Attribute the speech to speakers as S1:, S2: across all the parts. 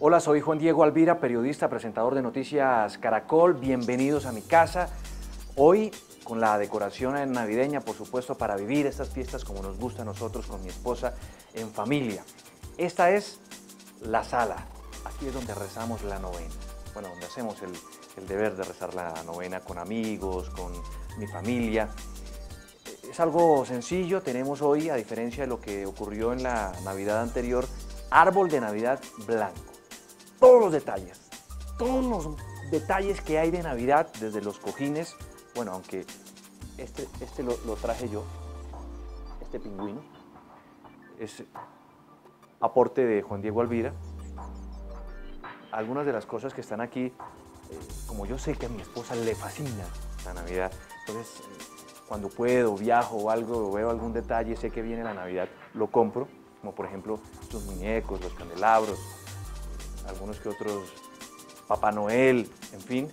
S1: Hola, soy Juan Diego Alvira, periodista, presentador de Noticias Caracol. Bienvenidos a mi casa. Hoy con la decoración navideña, por supuesto, para vivir estas fiestas como nos gusta a nosotros con mi esposa, en familia. Esta es la sala. Aquí es donde rezamos la novena. Bueno, donde hacemos el deber de rezar la novena con amigos, con mi familia. Es algo sencillo. Tenemos hoy, a diferencia de lo que ocurrió en la Navidad anterior, árbol de Navidad blanco. Todos los detalles que hay de Navidad, desde los cojines, bueno, aunque este lo traje yo, este pingüino, es aporte de Juan Diego Alvira. Algunas de las cosas que están aquí, como yo sé que a mi esposa le fascina la Navidad, entonces cuando puedo, viajo o algo, o veo algún detalle, sé que viene la Navidad, lo compro, como por ejemplo estos muñecos, los candelabros, algunos que otros, Papá Noel, en fin.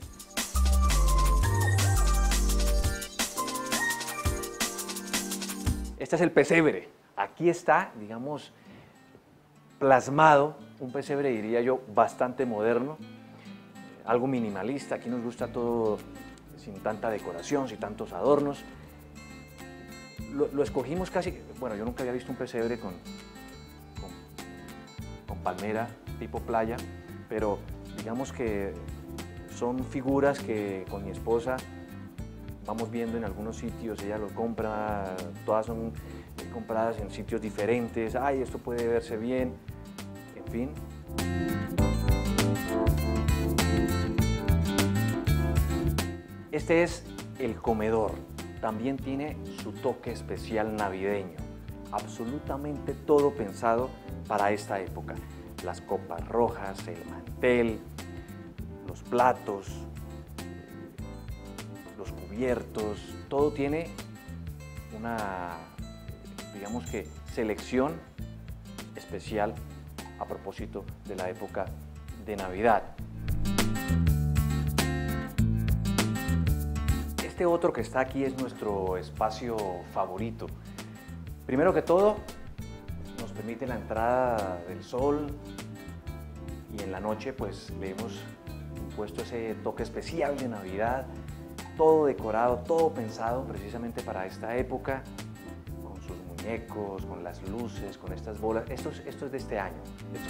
S1: Este es el pesebre. Aquí está, digamos, plasmado, un pesebre, diría yo, bastante moderno, algo minimalista. Aquí nos gusta todo sin tanta decoración, sin tantos adornos. Lo escogimos casi, bueno, yo nunca había visto un pesebre con palmera tipo playa, pero digamos que son figuras que con mi esposa vamos viendo en algunos sitios. Ella lo compra, todas son compradas en sitios diferentes. Ay, esto puede verse bien, en fin. Este es el comedor. También tiene su toque especial navideño. Absolutamente todo pensado para esta época. Las copas rojas, el mantel, los platos, los cubiertos, todo tiene una, digamos que, selección especial a propósito de la época de Navidad. Este otro que está aquí es nuestro espacio favorito. Primero que todo, nos permite la entrada del sol y en la noche pues le hemos puesto ese toque especial de Navidad, todo decorado, todo pensado precisamente para esta época, con sus muñecos, con las luces, con estas bolas. Esto es de este año.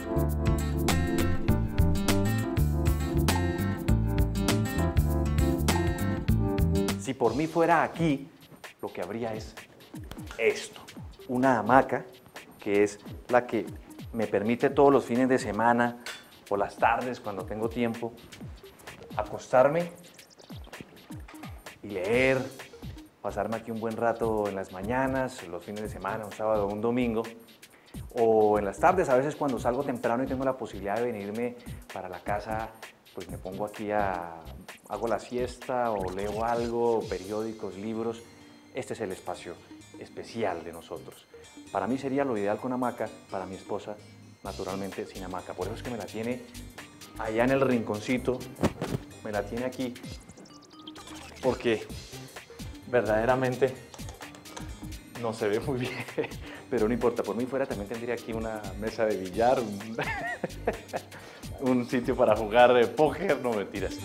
S1: Si por mí fuera aquí, lo que habría es esto, una hamaca, que es la que me permite todos los fines de semana o las tardes, cuando tengo tiempo, acostarme y leer, pasarme aquí un buen rato en las mañanas, los fines de semana, un sábado o un domingo, o en las tardes, a veces cuando salgo temprano y tengo la posibilidad de venirme para la casa, pues me pongo aquí hago la siesta o leo algo, periódicos, libros. Este es el espacio especial de nosotros. Para mí sería lo ideal con hamaca, para mi esposa, naturalmente, sin hamaca. Por eso es que me la tiene allá en el rinconcito, me la tiene aquí, porque verdaderamente no se ve muy bien, pero no importa. Por mí fuera también tendría aquí una mesa de billar, un sitio para jugar póker, no mentiras.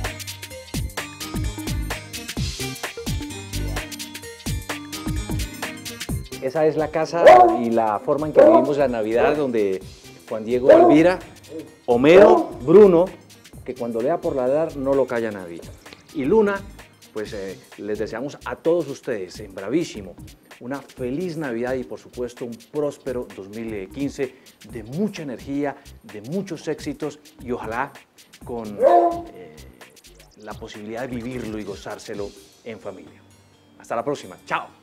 S1: Esa es la casa y la forma en que vivimos la Navidad, donde Juan Diego Alvira, Homero, Bruno, que cuando lea por ladrar no lo calla nadie. Y Luna, pues les deseamos a todos ustedes, en Bravísimo, una feliz Navidad y por supuesto un próspero 2015 de mucha energía, de muchos éxitos y ojalá con la posibilidad de vivirlo y gozárselo en familia. Hasta la próxima. Chao.